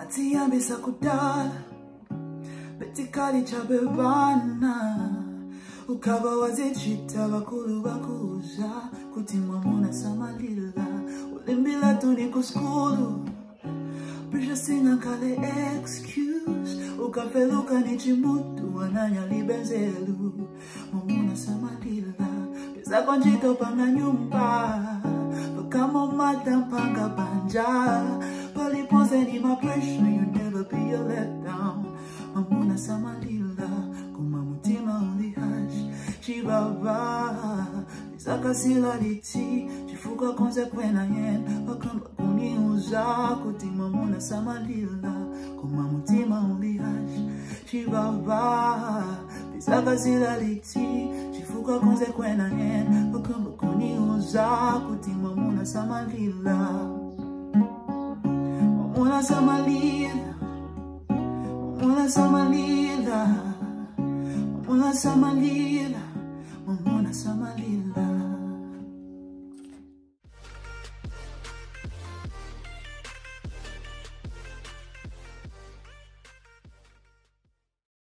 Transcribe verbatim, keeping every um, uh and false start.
Atiyambisa kudala betikali chabebana ukaba wazichita bakulu bakuza kuti mwamuna samalila ulimbila tuni kuskulu Prisha singa kale excuse ukafeluka ni chimutu wananya libenzelu mwamuna samalila pesa konjito panga nyumba bakamo madam panga banja palipoze ni my pressure you never be a letdown mwamuna samalila kumamutima ulihash chibaba Isaka sila liti chifuka konse kwena yen wakamba kuniuza kuti mwamuna samalila kumamutima ulihash chibaba Isaka sila liti chifuka konse kwena yen wakamba kuniuza kuti mwamuna samalila Mwamuna samalila Mwamuna samalila Mwamuna samalila Mwamuna samalila